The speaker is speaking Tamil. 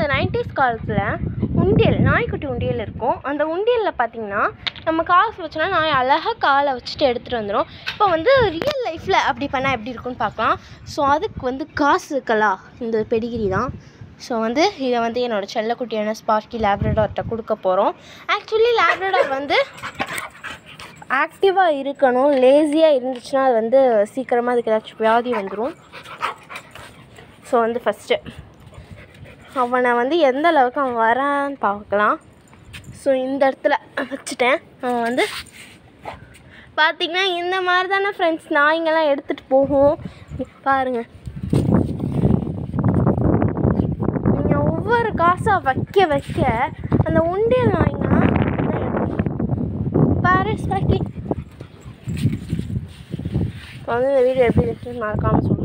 90s காலத்தில் உண்டியல், நாய்க்குட்டி உண்டியல் இருக்கும். அந்த உண்டியலில் பார்த்திங்கன்னா நம்ம காசு வச்சோன்னா நாய் அழகாக காலை வச்சுட்டு எடுத்துகிட்டு வந்துடும். இப்போ வந்து ரியல் லைஃப்பில் அப்படி பண்ணால் எப்படி இருக்குன்னு பார்க்கலாம். ஸோ அதுக்கு வந்து காசு இருக்கலா இந்த பெடிகிரி தான். ஸோ வந்து இதை வந்து என்னோடய செல்லக்குட்டியான ஸ்பார்க்கி லேப்ரடார்கிட்ட கொடுக்க போகிறோம். ஆக்சுவலி லேப்ரடார் வந்து ஆக்டிவாக இருக்கணும். லேசியாக இருந்துச்சுன்னா அது வந்து சீக்கிரமாக அதுக்கு ஏதாச்சும் வியாதி வந்துடும். ஸோ வந்து ஃபஸ்ட்டு அவனை வந்து எந்த அளவுக்கு அவன் வரான்னு பார்க்கலாம். ஸோ இந்த இடத்துல வச்சுட்டேன். அவன் வந்து பார்த்திங்கன்னா இந்த மாதிரி தானே ஃப்ரெண்ட்ஸ் நாய்ங்கெல்லாம் எடுத்துகிட்டு போகும். பாருங்கள், நீங்கள் ஒவ்வொரு காசாக வைக்க வைக்க அந்த உண்டியல் நாய்ங்கெல்லாம் பாரு ஸ்பாக்கி. வந்து இந்த வீடியோ எப்படி இருக்குன்னு மறக்காமல் சொல்லுங்கள்.